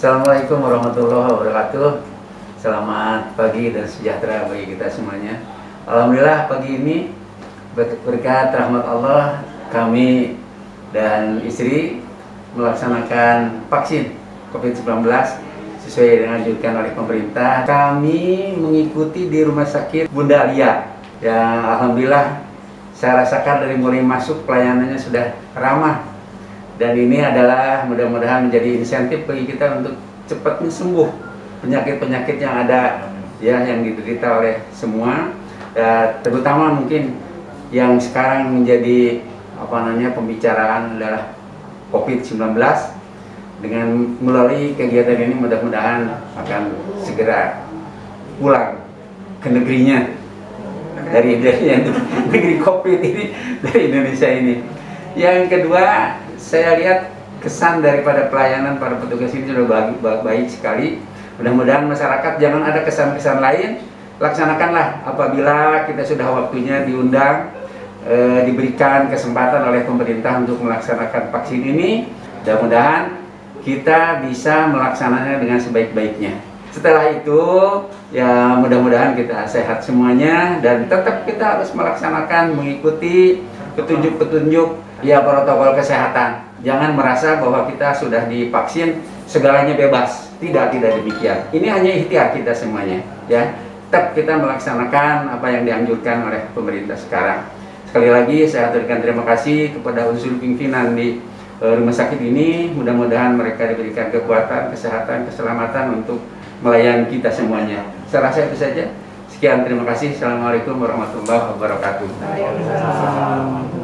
Assalamualaikum warahmatullahi wabarakatuh. Selamat pagi dan sejahtera bagi kita semuanya. Alhamdulillah pagi ini berkat rahmat Allah kami dan istri melaksanakan vaksin COVID-19 sesuai dengan dianjurkan oleh pemerintah. Kami mengikuti di Rumah Sakit Bunda Alia yang alhamdulillah saya rasakan dari mulai masuk pelayanannya sudah ramah. Dan ini adalah mudah-mudahan menjadi insentif bagi kita untuk cepat sembuh penyakit-penyakit yang ada ya, yang diderita oleh semua, terutama mungkin yang sekarang menjadi pembicaraan adalah COVID-19. Dengan melalui kegiatan ini mudah-mudahan akan segera pulang ke negerinya dari negeri COVID ini, dari Indonesia ini. Yang kedua, saya lihat kesan daripada pelayanan para petugas ini sudah baik sekali. Mudah-mudahan masyarakat jangan ada kesan-kesan lain, laksanakanlah apabila kita sudah waktunya diundang, diberikan kesempatan oleh pemerintah untuk melaksanakan vaksin ini. Mudah-mudahan kita bisa melaksanakannya dengan sebaik-baiknya. Setelah itu ya mudah-mudahan kita sehat semuanya, dan tetap kita harus melaksanakan mengikuti petunjuk-petunjuk ya protokol kesehatan. Jangan merasa bahwa kita sudah divaksin segalanya bebas. Tidak demikian. Ini hanya ikhtiar kita semuanya ya. Tetap kita melaksanakan apa yang dianjurkan oleh pemerintah sekarang. Sekali lagi saya aturkan terima kasih kepada unsur pimpinan di rumah sakit ini. Mudah-mudahan mereka diberikan kekuatan, kesehatan, keselamatan untuk melayani kita semuanya. Saya rasa itu saja. Sekian, terima kasih. Assalamualaikum warahmatullahi wabarakatuh.